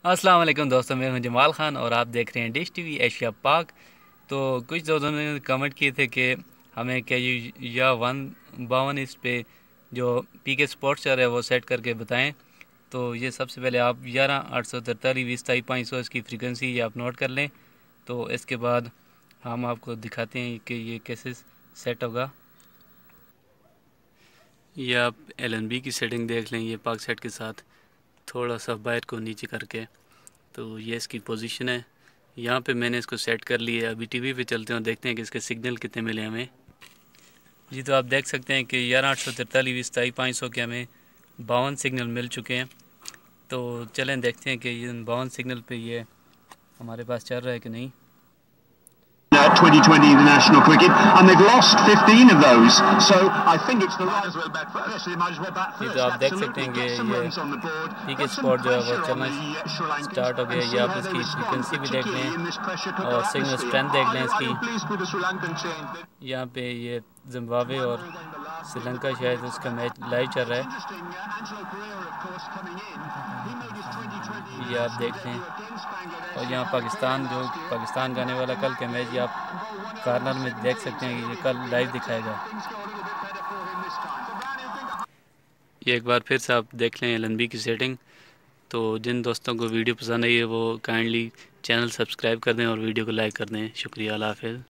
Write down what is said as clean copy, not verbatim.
अस्सलाम वालेकुम दोस्तों, मैं हूं जमाल ख़ान और आप देख रहे हैं डिश टीवी एशिया पाक। तो कुछ दोस्तों ने कमेंट किए थे कि हमें क्या या 152 इस पे जो पीके स्पोर्ट्स चल रहा है वो सेट करके बताएं। तो ये सबसे पहले आप 11 843 20 500 इसकी फ्रीक्वेंसी ये आप नोट कर लें। तो इसके बाद हम आपको दिखाते हैं कि ये कैसे सेट होगा। ये आप LNB की सेटिंग देख लें, ये पाक सेट के साथ थोड़ा सा वायर को नीचे करके। तो ये इसकी पोजीशन है, यहाँ पे मैंने इसको सेट कर लिया है। अभी टीवी पे चलते हैं और देखते हैं कि इसके सिग्नल कितने मिले हमें। जी, तो आप देख सकते हैं कि 11 843 20 500 के हमें 52 सिग्नल मिल चुके हैं। तो चलें देखते हैं कि ये 52 सिग्नल पे ये हमारे पास चल रहा है कि नहीं। 2020 international cricket, and they've lost 15 of those. So I think it's the right. ये तो आप देख सकते हैं कि ये पीके स्पॉट जो है वो चलना स्टार्ट हो गया। ये आप इसकी फ्रीक्वेंसी भी देख लें और सिग्नल स्ट्रेंथ देख लें इसकी। यहाँ पे ये जिम्बाब्वे और श्रीलंका शायद उसका मैच लाइव चल रहा है, ये आप देख लें। और यहाँ पाकिस्तान का आने वाला कल का मैच ये आप कॉर्नर में देख सकते हैं कि ये कल लाइव दिखाएगा। ये एक बार फिर से आप देख लें LNB की सेटिंग। तो जिन दोस्तों को वीडियो पसंद आई है वो काइंडली चैनल सब्सक्राइब कर दें और वीडियो को लाइक कर दें। शुक्रिया, अल्लाह हाफ़िज़।